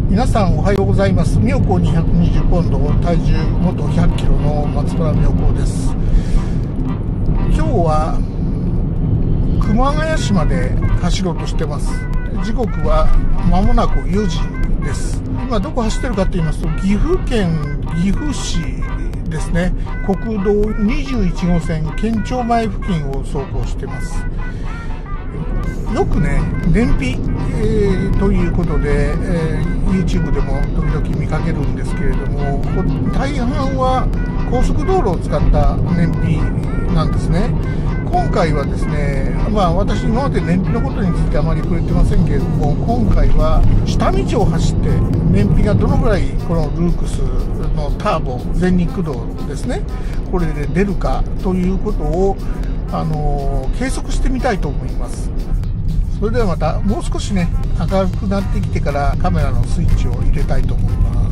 皆さんおはようございます。妙高220ポンド、体重元100キロの松村妙高です。今日は熊谷市まで走ろうとしてます。時刻は間もなく4時です。今どこ走ってるかと言いますと、岐阜県岐阜市ですね。国道21号線県庁前付近を走行してます。よくね、燃費、ということで、YouTube でも時々見かけるんですけれども、大半は高速道路を使った燃費なんですね。今回はですね、私今まで燃費のことについてあまり触れてませんけれども、今回は下道を走って燃費がどのぐらいこのルークスのターボ全日駆動ですね、これで出るかということを計測してみたいと思います。それではまたもう少しね、明るくなってきてからカメラのスイッチを入れたいと思います。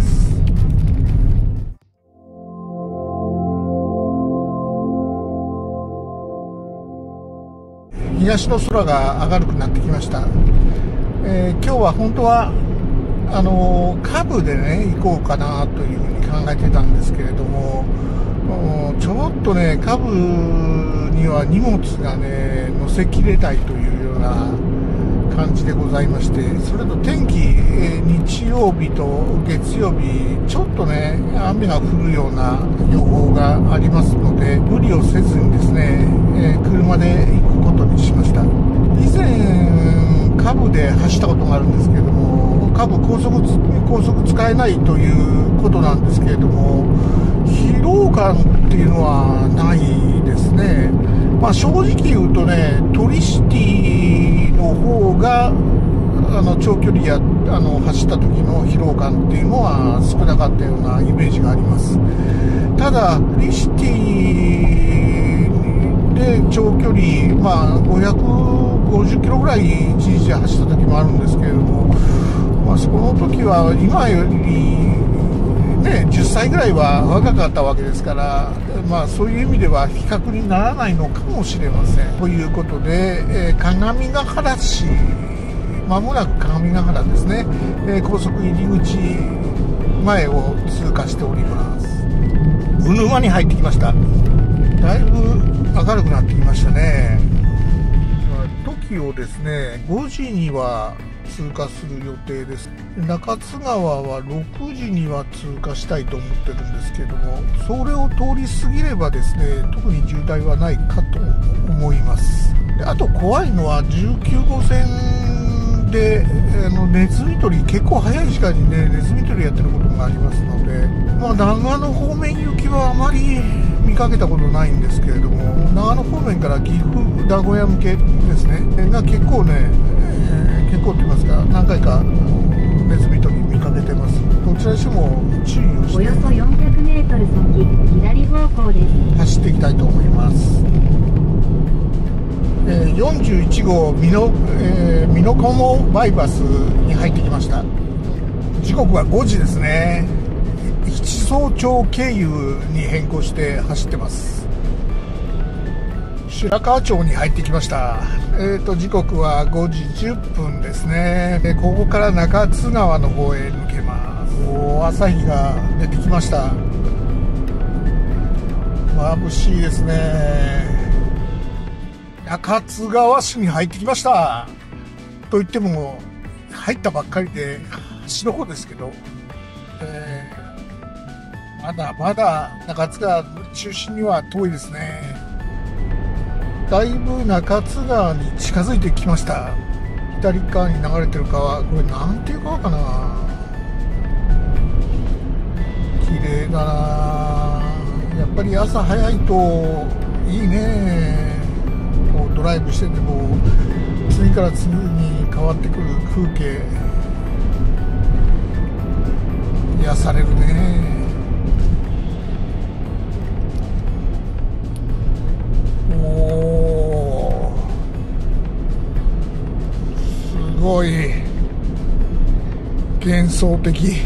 東の空が明るくなってきました。今日は本当はカブでね行こうかなというふうに考えてたんですけれども、ちょっとねカブには荷物がね乗せきれないというような感じでございまして、それと天気、日曜日と月曜日ちょっとね雨が降るような予報がありますので、無理をせずにですね、車で行くことにしました。以前カブで走ったことがあるんですけれども、カブ高速使えないということなんですけれども、疲労感っていうのはないですね。正直言うとね、トリシティの方が長距離走った時の疲労感っていうのは少なかったようなイメージがあります。ただトリシティで長距離、550キロぐらい1日で走った時もあるんですけれども、その時は今よりね、10歳ぐらいは若かったわけですから、そういう意味では比較にならないのかもしれません。ということで、鏡ヶ原市、まもなく鏡ヶ原ですね、高速入り口前を通過しております。鵜沼に入ってきました。だいぶ明るくなってきましたね。時をですね、5時には通過する予定です。中津川は6時には通過したいと思ってるんですけれども、それを通り過ぎればですね、特に渋滞はないかと思います。であと怖いのは19号線でネズミ捕り、結構早い時間にねネズミ捕りやってることがありますので、長野方面行きはあまり見かけたことないんですけれども、長野方面から岐阜名古屋向けですねが結構ね、結構と言いますか、何回かネズミ捕り見かけてます。どちらにしても注意をしておよそ400メートル先左方向です走っていきたいと思います。41号美濃加茂バイパスに入ってきました。時刻は5時ですね。七総町経由に変更して走ってます。白川町に入ってきました。時刻は5時10分ですね。ここから中津川の方へ抜けます。朝日が出てきました。眩しいですね。中津川市に入ってきました。と言っても入ったばっかりで端の方ですけど、まだまだ中津川中心には遠いですね。だいぶ中津川に近づいてきました。左側に流れてる川、これなんていう川かな。綺麗だな。やっぱり朝早いといいね。こうドライブしてても次から次に変わってくる風景、癒されるね。すごい幻想的。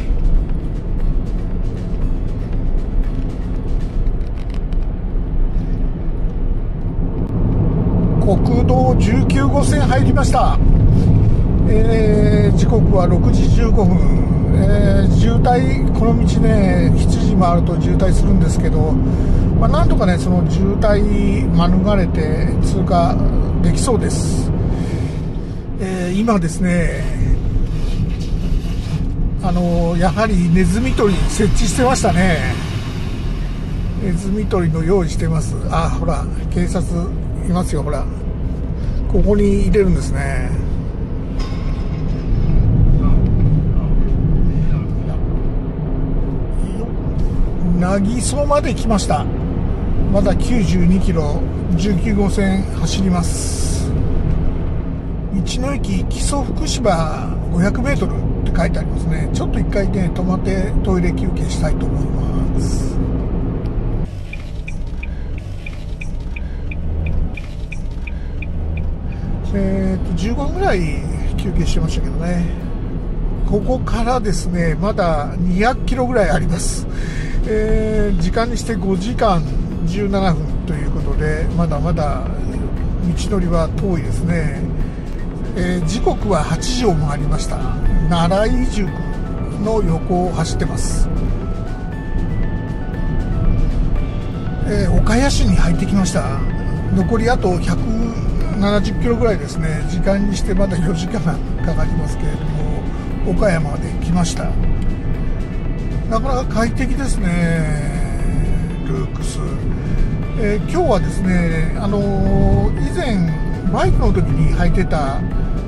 国道19号線入りました。時刻は6時15分、 渋滞、この道ね、7時回ると渋滞するんですけど、なんとかね、その渋滞免れて通過できそうです。今ですね、やはりネズミ捕り設置してましたね。ネズミ捕りの用意してます。あ、ほら、警察いますよ、ほら。ここに入れるんですね。渚曽まで来ました。まだ92キロ、19号線走ります。道の駅木曽福島500メートルって書いてありますね。ちょっと一回ね、止まってトイレ休憩したいと思います。15分ぐらい休憩してましたけどね。ここからですね、まだ200キロぐらいあります。時間にして5時間17分ということで、まだまだ道のりは遠いですね。時刻は8時を回りました。奈良井宿の横を走ってます。岡谷市に入ってきました。残りあと170キロぐらいですね。時間にしてまだ4時間かかりますけれども、岡山まで来ました。なかなか快適ですね、ルークス。今日はですね、以前バイクの時に履いてた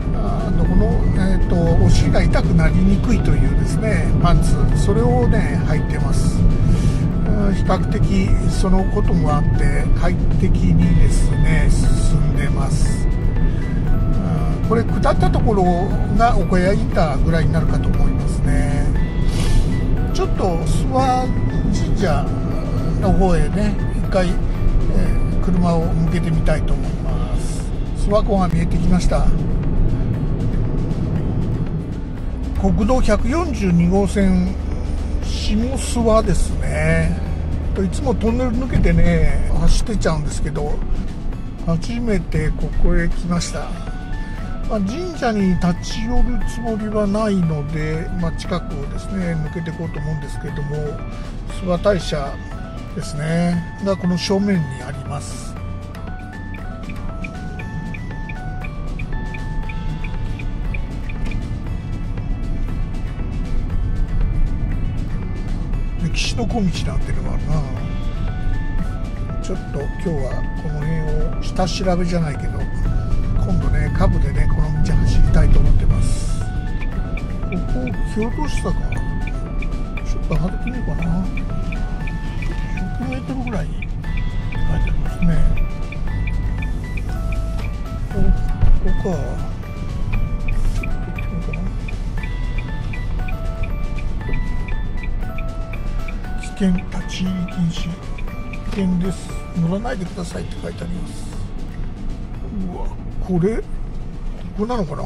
お尻が痛くなりにくいというですねパンツ、それをね履いてます。比較的そのこともあって快適にですね進んでます。これ下ったところが岡谷インターぐらいになるかと思いますね。ちょっと諏訪神社の方へね一回、車を向けてみたいと思います。諏訪湖が見えてきました。国道142号線下諏訪ですね。いつもトンネル抜けてね走ってちゃうんですけど、初めてここへ来ました。神社に立ち寄るつもりはないので、近くをですね抜けていこうと思うんですけれども、諏訪大社ですねがこの正面にあります。歴史の小道なんていうのがあるな。ちょっと今日はこの辺を下調べじゃないけど、今度ねカブでねこの道走りたいと思ってます。ここ京都市坂ちょっと上がってみようかな。100メートルぐらい書いてありますね。ここか。ちょっと行ってみようかな。危険、立ち入り禁止、危険です、乗らないでくださいって書いてあります。うわ、これここなのかな。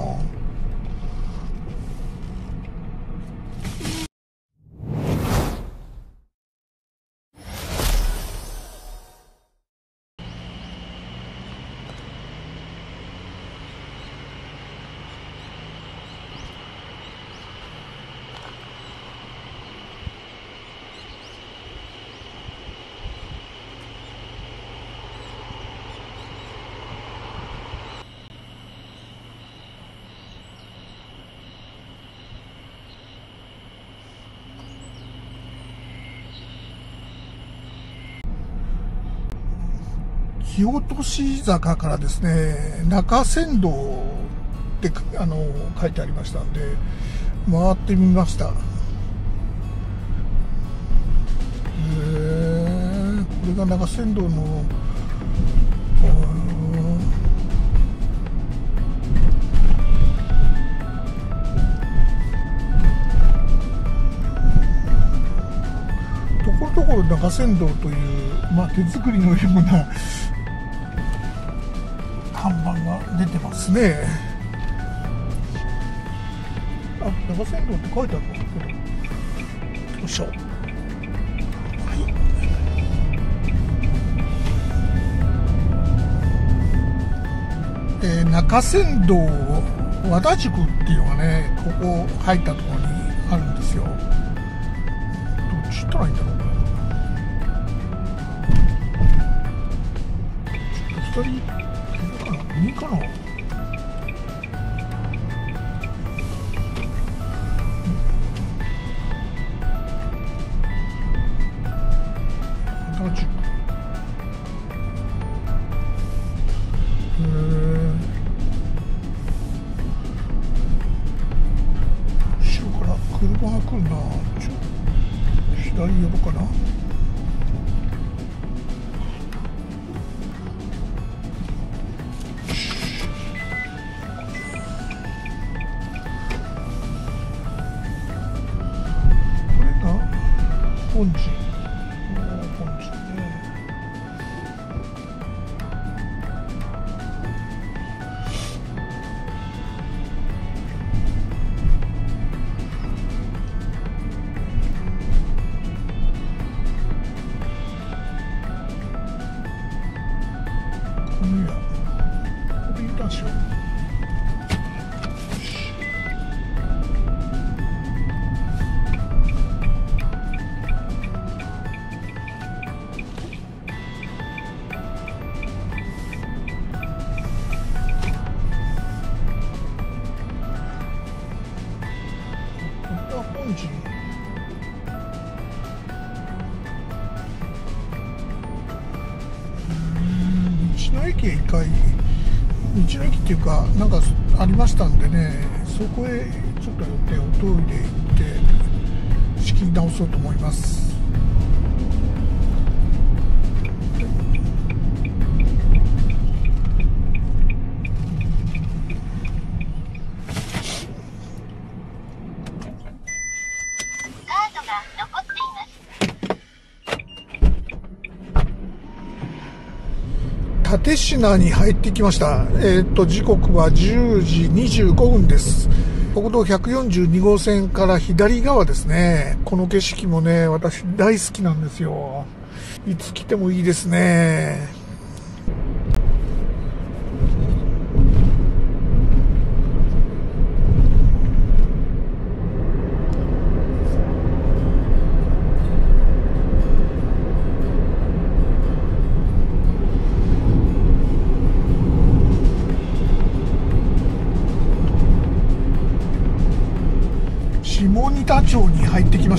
清俊坂からですね中山道って書いてありましたんで回ってみました。これが中山道のところどころ中山道という、手作りのような看板が出てますね。あ、中山道って書いてあるんだけど、よいしょ。中山道和田宿っていうのがねここ入ったところにあるんですよ。 左かな、右かな。後ろから車が来るな。左寄るかな。これが本陣。本陣ね。道の駅へ一回、道の駅っていうかなんかありましたんでね、そこへちょっと寄っておトイレ行って仕切り直そうと思います。立科に入ってきました。時刻は10時25分です。国道142号線から左側ですね。この景色もね、私大好きなんですよ。いつ来てもいいですね。下仁田町に入ってきました。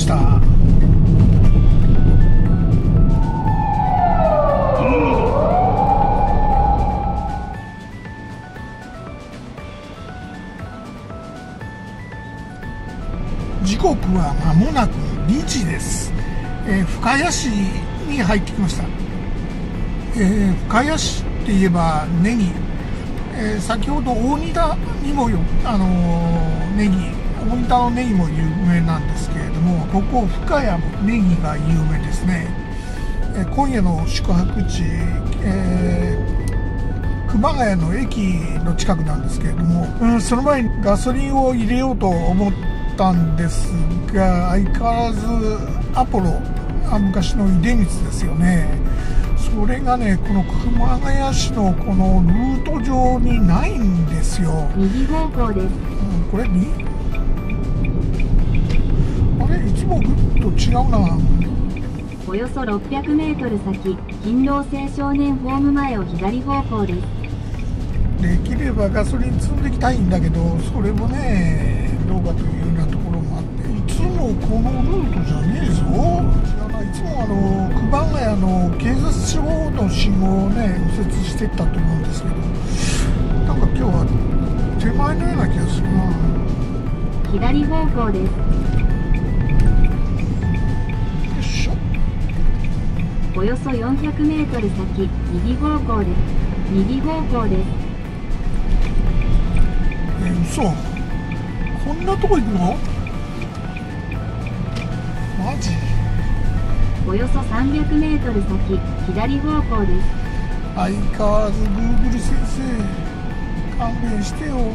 時刻は間もなく2時です。深谷市に入ってきました。深谷市って言えばネギ、先ほど大仁田にもネギ、大仁田のネギも有名なんですけれども、ここ深谷もネギが有名ですね。今夜の宿泊地、熊谷の駅の近くなんですけれども、その前にガソリンを入れようと思ったんですが、相変わらずアポロ、昔の出光ですよね。それがね、この熊谷市のこのルート上にないんですよ。 右方向です。 これにあれ、いつもぐっと違うな。 およそ600メートル先、勤労青少年ホーム前を左方向です。 できればガソリン積んできたいんだけど、それもねどうかというようなところもあって、いつもこのルートじゃねえぞ。違うな、いつも熊谷の警察署の信号をね右折してったと思うんですけど、なんか今日は手前のような気がするな。 左方向です。 よいしょ。 およそ400メートル先、右方向です。右方向です。 嘘、こんなとこ行くの？マジ？ およそ300メートル先、左方向です。 相変わらず Google 先生、勘弁してよ。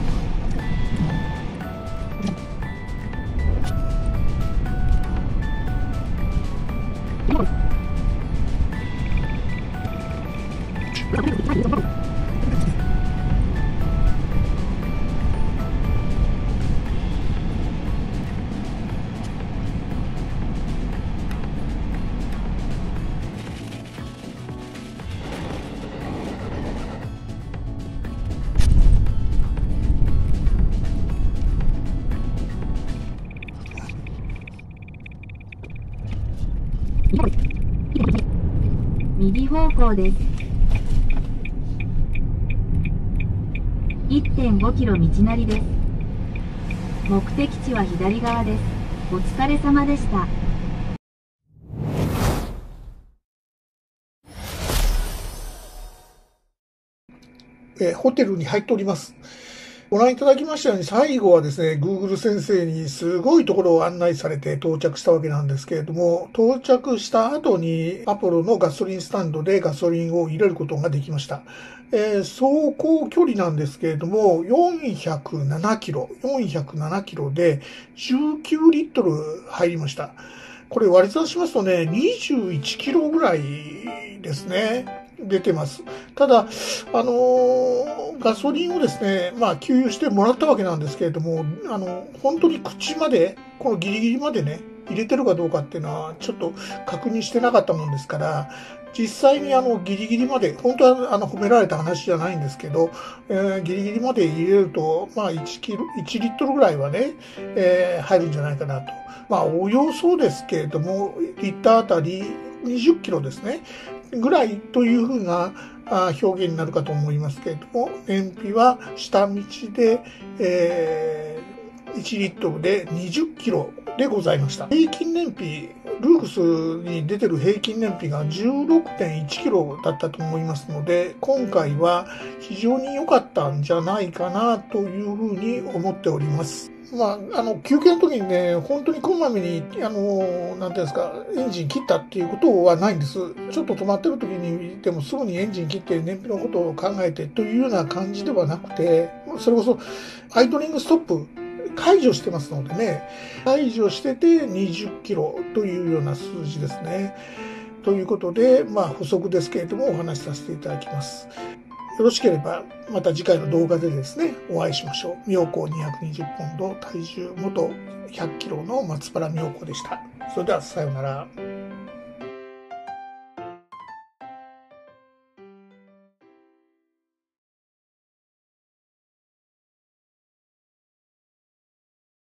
右方向です。1.5 キロ道なりです。目的地は左側です。お疲れ様でした。 ホテルに入っております。ご覧いただきましたように、最後はですね、Google 先生にすごいところを案内されて到着したわけなんですけれども、到着した後にアポロのガソリンスタンドでガソリンを入れることができました。走行距離なんですけれども、407キロで19リットル入りました。これ割り算しますとね、21キロぐらいですね。出てます。ただ、ガソリンをですね、給油してもらったわけなんですけれども、本当に口まで、このギリギリまでね、入れてるかどうかっていうのは、ちょっと確認してなかったもんですから、実際にギリギリまで、本当は褒められた話じゃないんですけど、ギリギリまで入れると、1リットルぐらいはね、入るんじゃないかなと。およそですけれども、リッターあたり20キロですね。ぐらいというふうな表現になるかと思いますけれども、燃費は下道で、1リットルで20キロでございました。平均燃費、ルークスに出てる平均燃費が 16.1 キロだったと思いますので、今回は非常に良かったんじゃないかなというふうに思っております。休憩の時にね、本当にこまめに、なんていうんですか、エンジン切ったっていうことはないんです。ちょっと止まってる時にでもすぐにエンジン切って燃費のことを考えてというような感じではなくて、それこそアイドリングストップ解除してますのでね、解除してて20キロというような数字ですね。ということで、補足ですけれどもお話しさせていただきます。よろしければまた次回の動画でですね、お会いしましょう。妙高220ポンド、体重元100キロの松原妙高でした。それではさようなら。